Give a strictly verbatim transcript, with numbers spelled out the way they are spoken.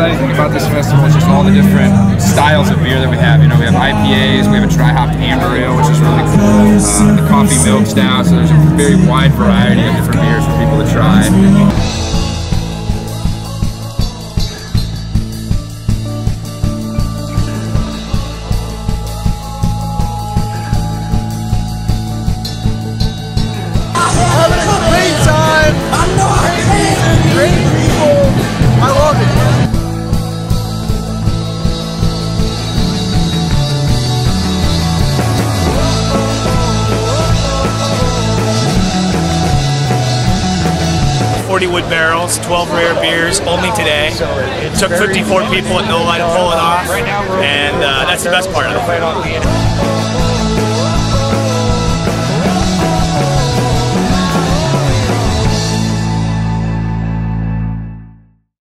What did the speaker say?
exciting thing about this festival is just all the different styles of beer that we have. You know, we have I P As, we have a dry hopped amber ale, which is really cool. Uh, the coffee milk stout, so there's a very wide variety of different beers for people to try. forty wood barrels, twelve rare beers, only today. It took fifty-four people at no light to pull it off, and uh, that's the best part of it.